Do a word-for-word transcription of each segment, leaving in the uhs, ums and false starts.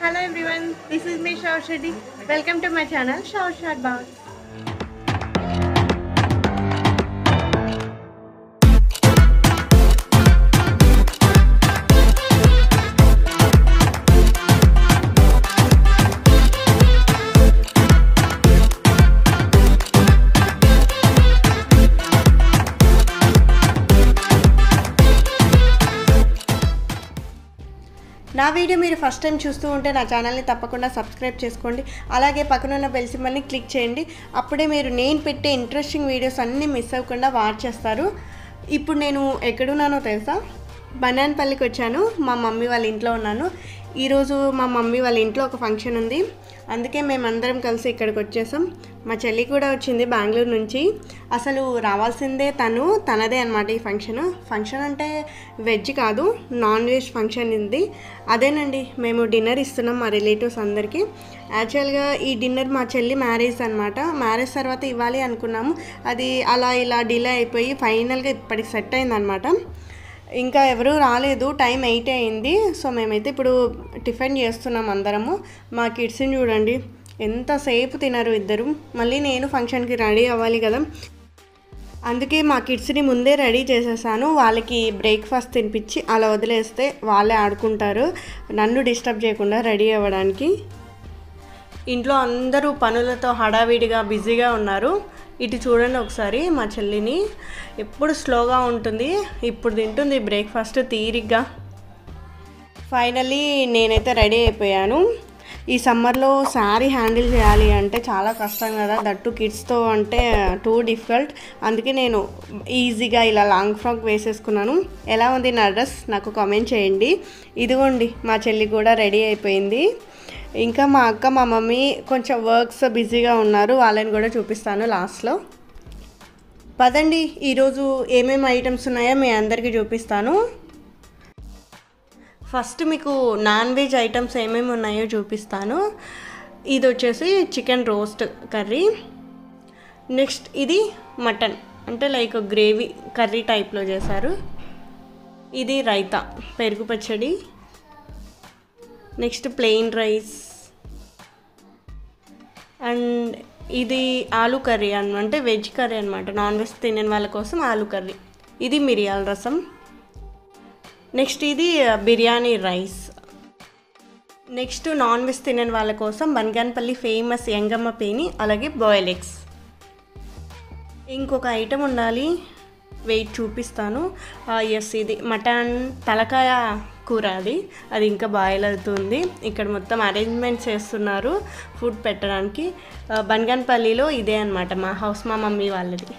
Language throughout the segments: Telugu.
Hello everyone, this is me Shravs. Welcome to my channel sravs.chatbox. నా వీడియో మీరు ఫస్ట్ టైం చూస్తూ ఉంటే నా ఛానల్ని తప్పకుండా సబ్స్క్రైబ్ చేసుకోండి. అలాగే పక్కన ఉన్న బెల్ సింబల్ని క్లిక్ చేయండి. అప్పుడే మీరు నేను పెట్టే ఇంట్రెస్టింగ్ వీడియోస్ అన్నీ మిస్ అవ్వకుండా వాచ్ చేస్తారు. ఇప్పుడు నేను ఎక్కడున్నానో తెలుసా? బనాన్పల్లికి వచ్చాను. మా మమ్మీ వాళ్ళ ఇంట్లో ఉన్నాను. ఈరోజు మా మమ్మీ వాళ్ళ ఇంట్లో ఒక ఫంక్షన్ ఉంది, అందుకే మేమందరం కలిసి ఇక్కడికి వచ్చేసాం. మా చెల్లి కూడా వచ్చింది బెంగళూరు నుంచి. అసలు రావాల్సిందే తను, తనదే అనమాట ఈ ఫంక్షన్. ఫంక్షన్ అంటే వెజ్ కాదు, నాన్ వెజ్ ఫంక్షన్ ఇది. అదేనండి, మేము డిన్నర్ ఇస్తున్నాం మా రిలేటివ్స్ అందరికీ. యాక్చువల్గా ఈ డిన్నర్ మా చెల్లి మ్యారేజ్ అనమాట. మ్యారేజ్ తర్వాత ఇవ్వాలి అనుకున్నాము, అది అలా ఇలా డిలే అయిపోయి ఫైనల్గా ఇప్పటికి సెట్ అయిందనమాట. ఇంకా ఎవరూ రాలేదు, టైం ఎయిట్ అయింది. సో మేమైతే ఇప్పుడు టిఫిన్ చేస్తున్నాం అందరము. మా కిడ్స్ని చూడండి ఎంతసేపు తినరు ఇద్దరు. మళ్ళీ నేను ఫంక్షన్కి రెడీ అవ్వాలి కదా, అందుకే మా కిడ్స్ని ముందే రెడీ చేసేసాను. వాళ్ళకి బ్రేక్ఫాస్ట్ తినిపించి అలా వదిలేస్తే వాళ్ళే ఆడుకుంటారు, నన్ను డిస్టర్బ్ చేయకుండా రెడీ అవ్వడానికి. ఇంట్లో అందరూ పనులతో హడావిడిగా బిజీగా ఉన్నారు. ఇటు చూడండి ఒకసారి మా చెల్లిని, ఎప్పుడు స్లోగా ఉంటుంది, ఇప్పుడు తింటుంది బ్రేక్ఫాస్ట్ తీరిగ్గా. ఫైనల్లీ నేనైతే రెడీ అయిపోయాను. ఈ సమ్మర్లో శారీ హ్యాండిల్ చేయాలి అంటే చాలా కష్టం కదా, దట్టు కిడ్స్తో అంటే టూ డిఫికల్ట్. అందుకే నేను ఈజీగా ఇలా లాంగ్ ఫ్రాక్ వేసేసుకున్నాను. ఎలా ఉంది నా డ్రెస్ నాకు కామెంట్ చేయండి. ఇదిగోండి మా చెల్లి కూడా రెడీ అయిపోయింది. ఇంకా మా అక్క మా మమ్మీ కొంచెం వర్క్స్ బిజీగా ఉన్నారు, వాళ్ళని కూడా చూపిస్తాను లాస్ట్లో. పదండి, ఈరోజు ఏమేమి ఐటమ్స్ ఉన్నాయో మీ అందరికీ చూపిస్తాను. ఫస్ట్ మీకు నాన్ వెజ్ ఐటమ్స్ ఏమేమి ఉన్నాయో చూపిస్తాను. ఇది వచ్చేసి చికెన్ రోస్ట్ కర్రీ. నెక్స్ట్ ఇది మటన్, అంటే లైక్ గ్రేవీ కర్రీ టైప్లో చేశారు. ఇది రైతా, పెరుగు పచ్చడి. Next plain rice. అండ్ ఇది ఆలూ కర్రీ అన్న, అంటే వెజ్ కర్రీ అనమాట, నాన్ వెజ్ తినని వాళ్ళ కోసం ఆలూ కర్రీ. ఇది మిరియాల రసం. నెక్స్ట్ ఇది biryani rice. Next non veg తినని వాళ్ళ కోసం బనగానపల్లి ఫేమస్ యంగమ్మ పేని, అలాగే బాయిల్ ఎగ్స్. ఇంకొక ఐటెం ఉండాలి, వెయిట్ చూపిస్తాను. ఎస్, ఇది మటన్ తలకాయ కూర, అది అది ఇంకా బాయిల్ అవుతుంది. ఇక్కడ మొత్తం అరేంజ్మెంట్స్ చేస్తున్నారు ఫుడ్ పెట్టడానికి. బనగానపల్లిలో ఇదే అనమాట మా హౌస్, మా మమ్మీ వాళ్ళది.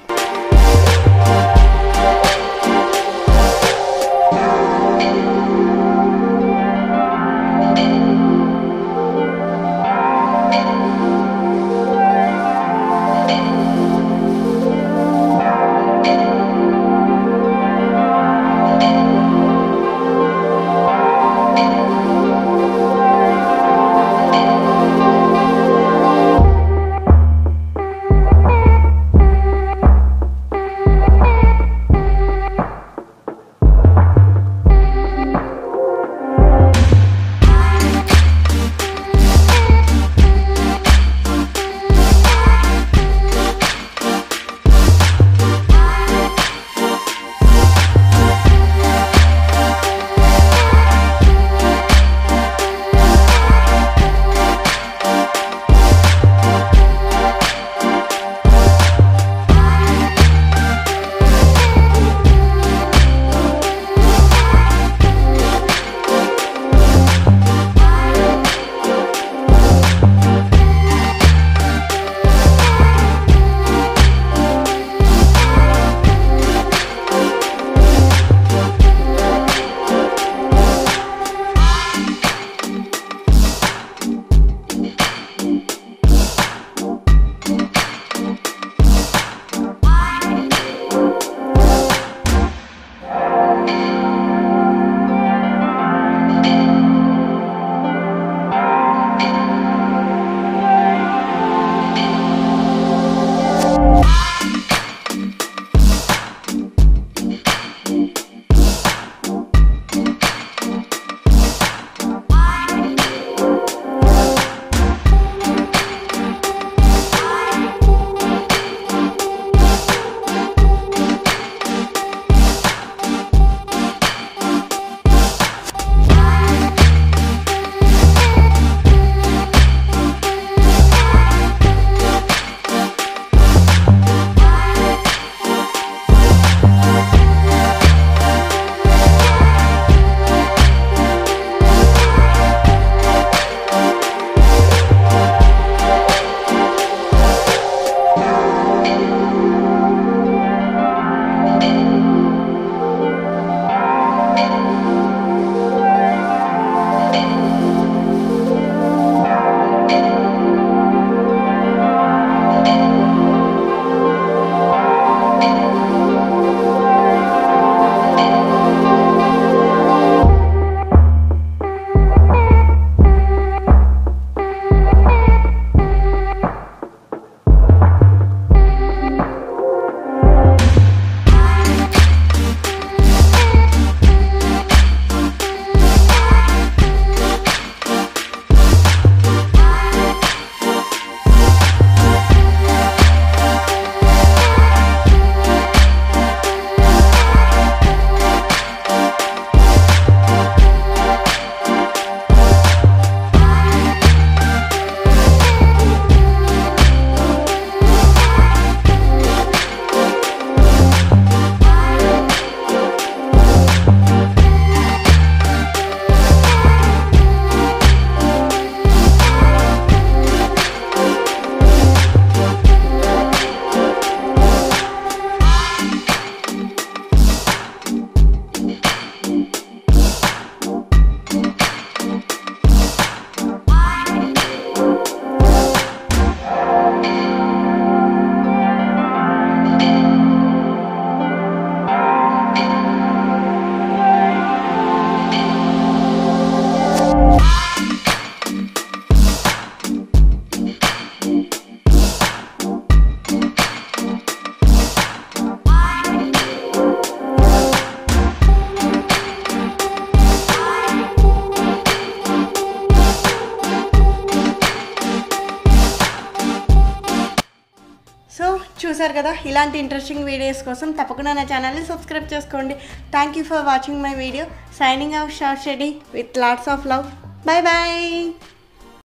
చూసారు కదా, ఇలాంటి ఇంట్రెస్టింగ్ వీడియోస్ కోసం తప్పకుండా నా ఛానల్ని సబ్స్క్రైబ్ చేసుకోండి. Thank you for watching my video. Signing off షార్ట్ షెడీ with lots of love. Bye bye.